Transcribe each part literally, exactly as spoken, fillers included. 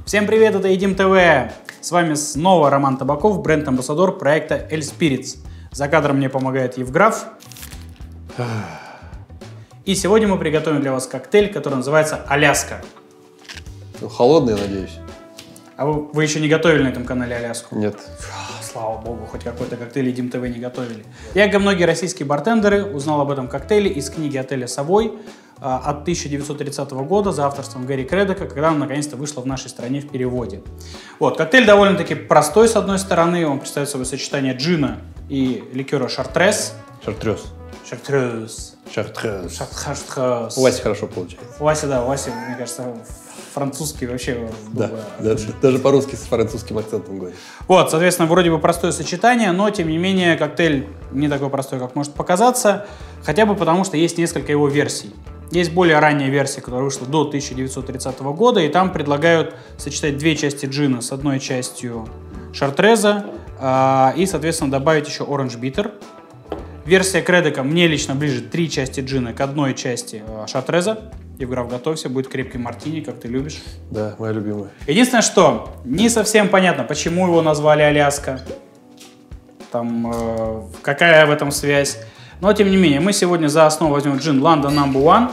Всем привет, это Едим ТВ. С вами снова Роман Табаков, бренд-амбассадор проекта Эль Спиритс. За кадром мне помогает Евграф. И сегодня мы приготовим для вас коктейль, который называется Аляска. Ну, холодный, я надеюсь. А вы, вы еще не готовили на этом канале Аляску? Нет. Слава богу, хоть какой-то коктейль Едим ТВ не готовили. Я, как многие российские бартендеры, узнал об этом коктейле из книги отеля «Совой» от тысяча девятьсот тридцатого года за авторством Гэри Кредока, когда он наконец-то вышла в нашей стране в переводе. Вот, коктейль довольно-таки простой, с одной стороны. Он представляет собой сочетание джина и ликера шартрез. Шартрез. Шартрез. Шартрез. Шартрез. У Васи хорошо получается. У Васи, да, у Васи, мне кажется, французский вообще... Да, да, даже по-русски с французским акцентом говорит. Вот, соответственно, вроде бы простое сочетание, но, тем не менее, коктейль не такой простой, как может показаться, хотя бы потому, что есть несколько его версий. Есть более ранняя версия, которая вышла до тысяча девятьсот тридцатого года, и там предлагают сочетать две части джина с одной частью шартреза э, и, соответственно, добавить еще оранж биттер. Версия Кредока мне лично ближе: три части джина к одной части э, шартреза. Евграф, готовься, будет крепкий мартини, как ты любишь. Да, моя любимая. Единственное, что не совсем понятно, почему его назвали Аляска. Там э, какая в этом связь. Но, тем не менее, мы сегодня за основу возьмем джин London Number One.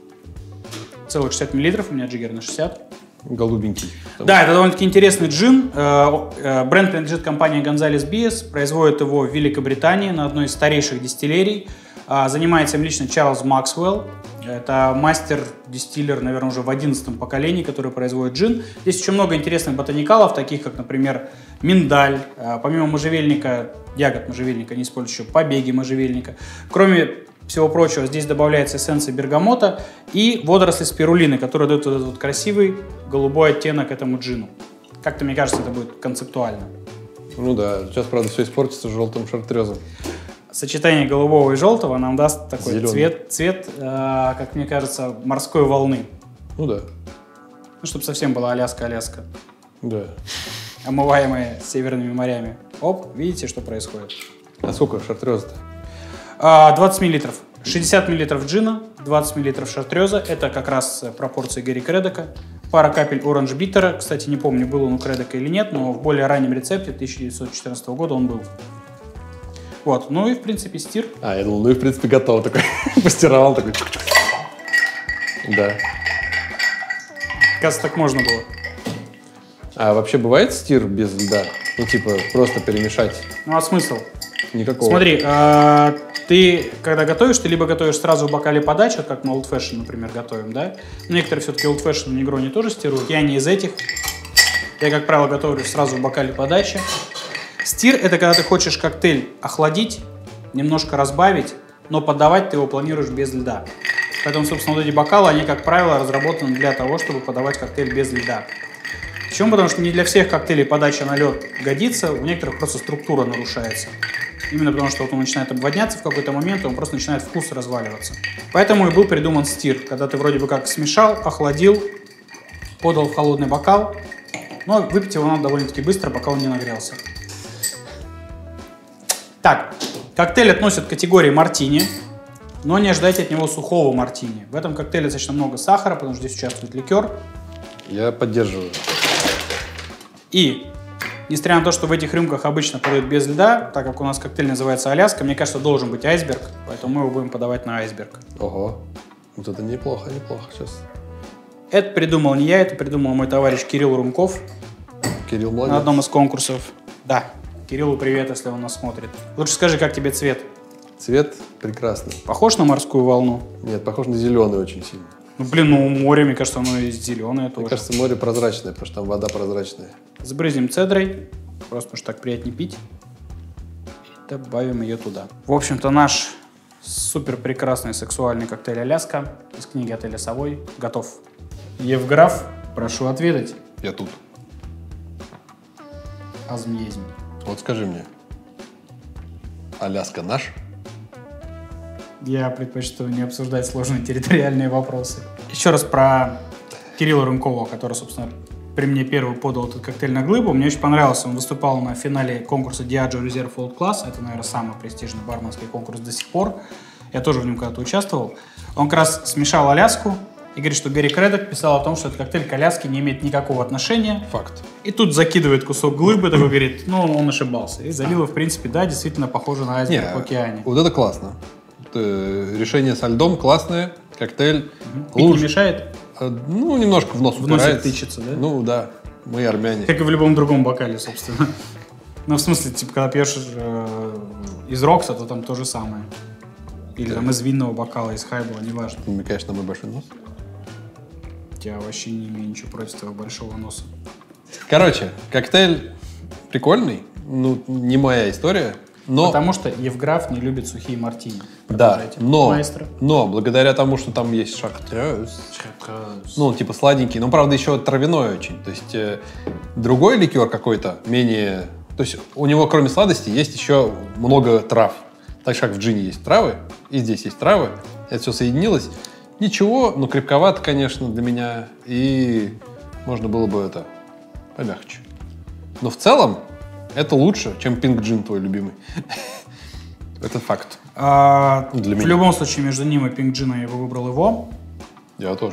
Целых шестьдесят миллилитров, у меня джиггер на шестьдесят. Голубенький. Да, это довольно-таки интересный джин. Бренд принадлежит компании Gonzales Bias. Производит его в Великобритании на одной из старейших дистиллерий. Занимается им лично Чарльз Максвелл. Это мастер-дистиллер, наверное, уже в одиннадцатом поколении, который производит джин. Здесь очень много интересных ботаникалов, таких как, например, миндаль. Помимо можжевельника, ягод можжевельника, они используют еще побеги можжевельника. Кроме всего прочего, здесь добавляется эссенция бергамота и водоросли спирулины, которые дают вот этот вот красивый голубой оттенок этому джину. Как-то, мне кажется, это будет концептуально. Ну да, сейчас, правда, все испортится желтым шартрезом. Сочетание голубого и желтого нам даст такой Зеленый. цвет, цвет э, как мне кажется, морской волны. Ну да. Ну, чтобы совсем была Аляска-Аляска. Да. Омываемая северными морями. Оп, видите, что происходит? А сколько шартреза-то? двадцать миллилитров. шестьдесят миллилитров джина, двадцать миллилитров шартреза. Это как раз пропорции Гэри Кредока. Пара капель оранж биттера. Кстати, не помню, был он у Кредока или нет, но в более раннем рецепте тысяча девятьсот четырнадцатого года он был. Вот, ну и в принципе стир. А, я думал, ну и в принципе готово. Такой постировал, такой. Да. Кажется, так можно было. А вообще бывает стир без льда? Ну типа просто перемешать? Ну а смысл? Никакого. Смотри, э, ты когда готовишь, ты либо готовишь сразу в бокале подачи, вот как мы Old Fashion, например, готовим, да? Некоторые все-таки Old Fashion в Негрони тоже стируют. Я не из этих. Я, как правило, готовлю сразу в бокале подачи. Стир – это когда ты хочешь коктейль охладить, немножко разбавить, но подавать ты его планируешь без льда. Поэтому, собственно, вот эти бокалы, они, как правило, разработаны для того, чтобы подавать коктейль без льда. Почему? Потому что не для всех коктейлей подача на лед годится, у некоторых просто структура нарушается. Именно потому, что вот он начинает обводняться в какой-то момент, и он просто начинает вкус разваливаться. Поэтому и был придуман стир, когда ты вроде бы как смешал, охладил, подал в холодный бокал, но выпить его надо довольно-таки быстро, пока он не нагрелся. Так, коктейль относят к категории мартини, но не ожидайте от него сухого мартини. В этом коктейле достаточно много сахара, потому что здесь участвует ликер. Я поддерживаю. И, несмотря на то, что в этих рюмках обычно подают без льда, так как у нас коктейль называется Аляска, мне кажется, должен быть айсберг, поэтому мы его будем подавать на айсберг. Ого, вот это неплохо, неплохо сейчас. Это придумал не я, это придумал мой товарищ Кирилл Румков. Кирилл молодец. На одном из конкурсов. Да, Кириллу привет, если он нас смотрит. Лучше скажи, как тебе цвет? Цвет прекрасный. Похож на морскую волну? Нет, похож на зеленый очень сильно. Ну, блин, ну море, мне кажется, оно и зеленое тоже. Мне кажется, море прозрачное, потому что там вода прозрачная. Сбрызнем цедрой, просто потому что так приятнее пить. И добавим ее туда. В общем-то, наш супер прекрасный сексуальный коктейль Аляска из книги отеля «Совой» готов. Евграф, прошу отведать. Я тут. Азмьезм. Вот скажи мне, Аляска наш? Я предпочитаю не обсуждать сложные территориальные вопросы. Еще раз про Кирилла Рымкова, который, собственно, при мне первый подал этот коктейль на глыбу. Мне очень понравился. Он выступал на финале конкурса Diageo Reserve Old Class. Это, наверное, самый престижный барменский конкурс до сих пор. Я тоже в нем когда-то участвовал. Он как раз смешал Аляску и говорит, что Гэри Кредок писал о том, что этот коктейль к Аляске не имеет никакого отношения. Факт. И тут закидывает кусок глыбы, такой говорит, ну, он ошибался. И залило, в принципе, да, действительно похоже на айсберг Не, в океане. Вот это классно. Это решение со льдом классное, коктейль. Пить не мешает? Ну, немножко в нос В носик упирается. тычется, да? Ну, да. Мы армяне. Как и в любом другом бокале, собственно. Ну, в смысле, типа, когда пьешь э, из Рокса, то там то же самое. Или там из винного бокала, из хайбола, неважно. Ты намекаешь на мой большой нос? Я вообще не имею ничего против твоего большого носа. Короче, коктейль прикольный. Ну, не моя история. Но... Потому что Евграф не любит сухие мартини. Да, но, Маэстро. но благодаря тому, что там есть шартрез, ну, типа сладенький, но, правда, еще травяной очень. То есть э, другой ликер какой-то, менее... То есть у него, кроме сладости, есть еще много трав. Так же, как в джине есть травы, и здесь есть травы. Это все соединилось. Ничего, но крепковато, конечно, для меня. И можно было бы это помягче. Но в целом это лучше, чем пинк джин твой любимый. Это факт. А, Для в меня. любом случае, между ним и пинк джином я бы выбрал его. Я тоже.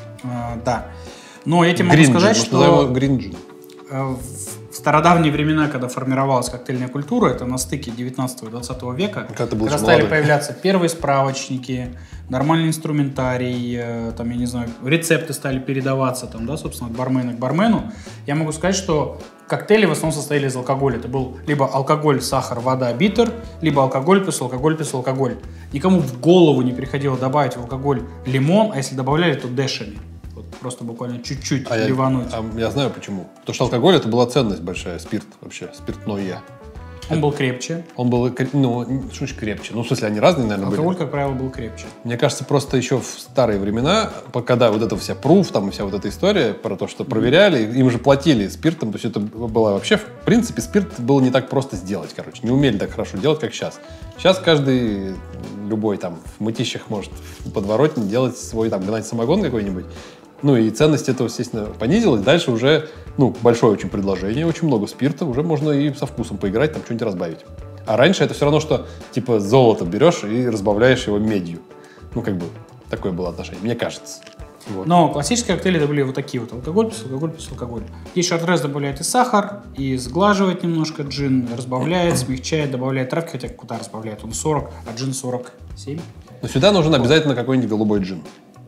А, да. Но я тебе могу Green сказать, gin, что... назовем его green gin. э, в стародавние времена, когда формировалась коктейльная культура, это на стыке девятнадцатого и двадцатого века, Когда ты был когда еще стали молодой. появляться первые справочники, нормальный инструментарий, э, там, я не знаю, рецепты стали передаваться, там, да, собственно, от бармена к бармену, я могу сказать, что коктейли в основном состояли из алкоголя. Это был либо алкоголь, сахар, вода, биттер, либо алкоголь плюс алкоголь плюс алкоголь. Никому в голову не приходило добавить в алкоголь лимон, а если добавляли, то дэшами. Вот просто буквально чуть-чуть А я, ливануть. а я знаю почему. Потому что алкоголь это была ценность большая, спирт вообще, спиртное. Он был крепче. Он был, кре- ну, что значит крепче? Ну, в смысле, они разные, наверное, Алкоголь, были. как правило, был крепче. Мне кажется, просто еще в старые времена, по- когда вот эта вся пруф, там и вся вот эта история про то, что проверяли, им же платили спиртом, то есть это было вообще, в принципе, спирт было не так просто сделать, короче. Не умели так хорошо делать, как сейчас. Сейчас каждый, любой там в мытищах может в подворотне делать свой там, гнать самогон какой-нибудь. Ну и ценность этого, естественно, понизилась. Дальше уже, ну, большое очень предложение, очень много спирта, уже можно и со вкусом поиграть, там что-нибудь разбавить. А раньше это все равно, что типа золото берешь и разбавляешь его медью. Ну, как бы, такое было отношение, мне кажется. Вот. Но классические коктейли это были вот такие вот. Алкоголь плюс алкоголь плюс алкоголь. И шартрез добавляет и сахар, и сглаживает немножко джин, разбавляет, смягчает, добавляет травки, хотя куда разбавляет? Он сорок, а джин сорок семь. Но сюда нужен обязательно какой-нибудь голубой джин.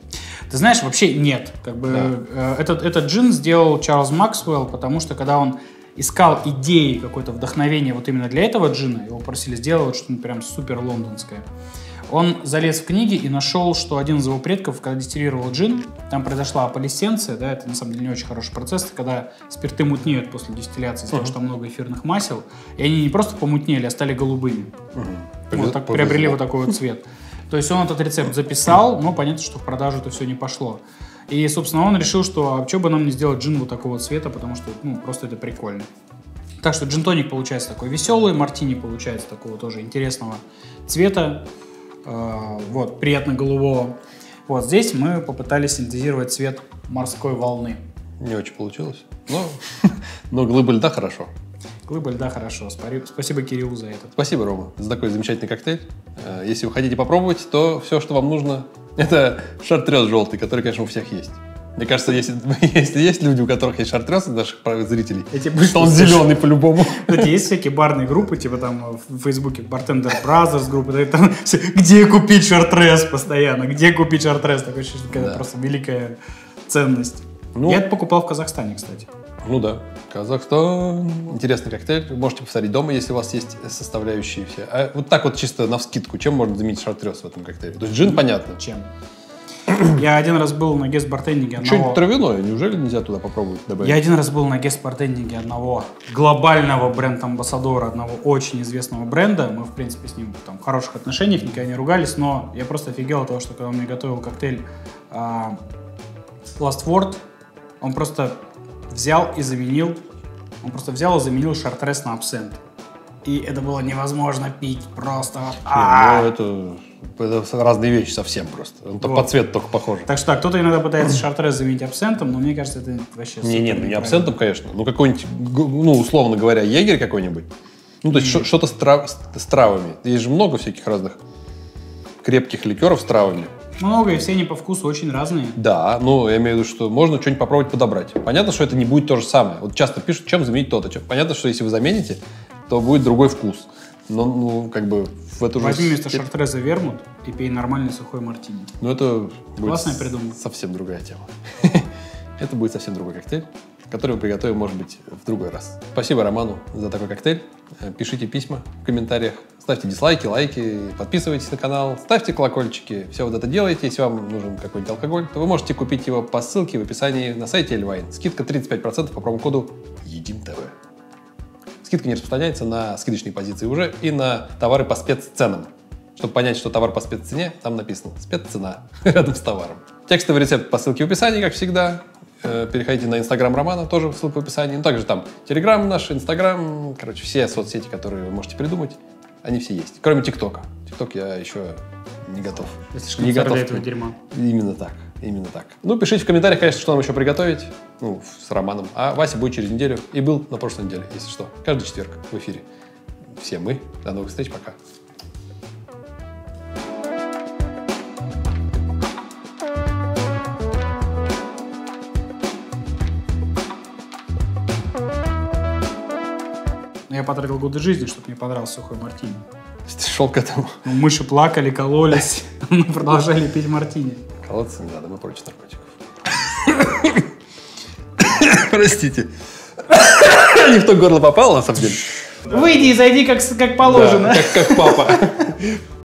Ты знаешь, вообще нет. Как бы, э, этот, этот джин сделал Чарльз Максвелл, потому что когда он искал идеи, какое-то вдохновение вот именно для этого джина, его просили сделать что-нибудь прям супер лондонское, он залез в книги и нашел, что один из его предков, когда дистиллировал джин, там произошла аполисценция, да, это на самом деле не очень хороший процесс, это когда спирты мутнеют после дистилляции из-за того, что там много эфирных масел, и они не просто помутнели, а стали голубыми. Угу. Вот так, приобрели вот такой вот цвет. То есть он этот рецепт записал, но понятно, что в продажу это все не пошло. И, собственно, он решил, что а что бы нам не сделать джин вот такого цвета, потому что, ну, просто это прикольно. Так что джин-тоник получается такой веселый, мартини получается такого тоже интересного цвета, э, вот, приятно голубого. Вот здесь мы попытались синтезировать цвет морской волны. Не очень получилось. Но, но глыба льда хорошо. Глыба льда хорошо. Спари- Спасибо Кириллу за это. Спасибо, Рома, за такой замечательный коктейль. Э, Если вы хотите попробовать, то все, что вам нужно, это шартрез желтый, который, конечно, у всех есть. Мне кажется, если, если есть люди, у которых есть шартрез, из наших зрителей, Эти то он зеленый по-любому. Кстати, есть всякие барные группы, типа там в Фейсбуке Bartender Brothers группа, да, и там все, где купить шартрез постоянно, где купить шартрез, такое ощущение, что это Да. просто великая ценность. Ну. Я это покупал в Казахстане, кстати. Ну да, Казахстан. Интересный коктейль. Вы можете повторить дома, если у вас есть составляющие все. А вот так вот чисто навскидку, чем можно заменить шартрез в этом коктейле? То есть джин, понятно. Чем? Я один раз был на гест-бартендинге одного... Что-нибудь травяное, неужели нельзя туда попробовать добавить? Я один раз был на гест-бартендинге одного глобального бренд-амбассадора, одного очень известного бренда. Мы, в принципе, с ним там в хороших отношениях, никогда не ругались, но я просто офигел от того, что когда он мне готовил коктейль а, Last Word, он просто взял и заменил, он просто взял и заменил шартрез на абсент. И это было невозможно пить просто. Не, А-а-а. ну это, это разные вещи совсем просто. Он Вот. по цвету только похож. Так что да, кто-то иногда пытается шартрез заменить абсентом, но мне кажется, это вообще Не, супер нет, ну не неправильно. абсентом, конечно. Ну какой-нибудь, г- ну условно говоря, егерь какой-нибудь. Ну то есть шо- что-то с, трав- с- с травами. Есть же много всяких разных крепких ликеров с травами. Много, и все они по вкусу очень разные. Да, ну, я имею в виду, что можно что-нибудь попробовать подобрать. Понятно, что это не будет то же самое. Вот часто пишут, чем заменить то-то. Понятно, что если вы замените, то будет другой вкус. Но, ну, как бы в эту же... Возьми вместо шартреза вермут и пей нормальный сухой мартини. Ну, это Классно будет придумал. совсем другая тема. Это будет совсем другой коктейль, который мы приготовим, может быть, в другой раз. Спасибо Роману за такой коктейль. Пишите письма в комментариях, ставьте дизлайки, лайки, подписывайтесь на канал, ставьте колокольчики. Все вот это делайте. Если вам нужен какой-нибудь алкоголь, то вы можете купить его по ссылке в описании на сайте Эльвайн. Скидка тридцать пять процентов по промокоду ЕДИМ-ТВ. Скидка не распространяется на скидочные позиции уже и на товары по спецценам. Чтобы понять, что товар по спеццене, там написано спеццена рядом с товаром. Текстовый рецепт по ссылке в описании, как всегда. Переходите на Инстаграм Романа, тоже ссылка в описании. Ну, также там Телеграм наш, Инстаграм, короче, все соцсети, которые вы можете придумать, они все есть. Кроме ТикТока. ТикТок я еще не готов. Если не готов для этого дерьма. Именно так, именно так. Ну, пишите в комментариях, конечно, что нам еще приготовить. Ну, с Романом. А Вася будет через неделю. И был на прошлой неделе, если что. Каждый четверг в эфире. Все мы. До новых встреч. Пока. Я потратил годы жизни, чтобы мне понравился сухой мартини. Ты шел к этому. Ну, мыши плакали, кололись, но продолжали пить мартини. Колоться не надо, мы против наркотиков. Простите. Не в то горло попало, на самом деле. Выйди и зайди, как, как положено. Да, как, как папа.